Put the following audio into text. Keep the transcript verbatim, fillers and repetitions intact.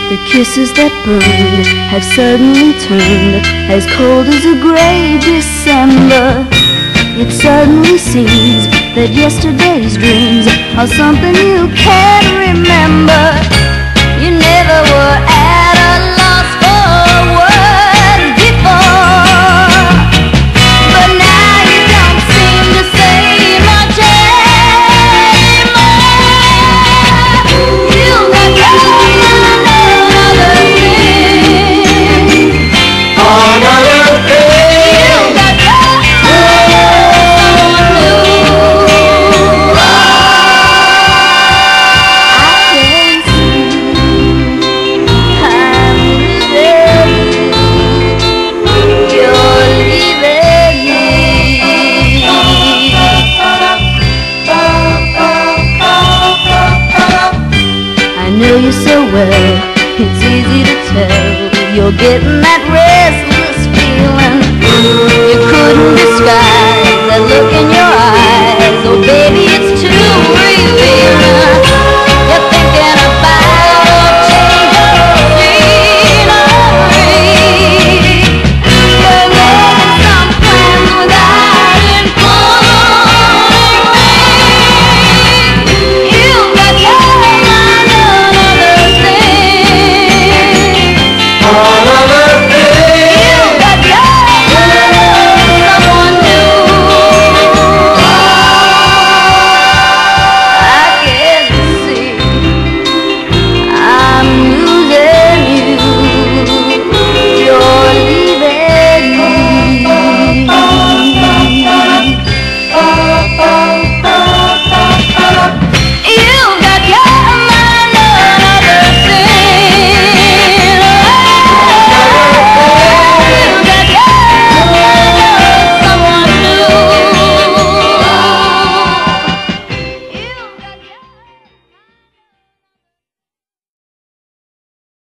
The kisses that burned have suddenly turned as cold as a gray December. It suddenly seems that yesterday's dreams are something you can't remember. You never were at a loss for words before, but now you don't seem to say much anymore. You got another thing, another thing. You got someone new. I can see I'm losing. You're leaving me. I know you so well, it's easy to tell. You're getting that restless feeling. You couldn't disguise that look in your eyes. Oh baby,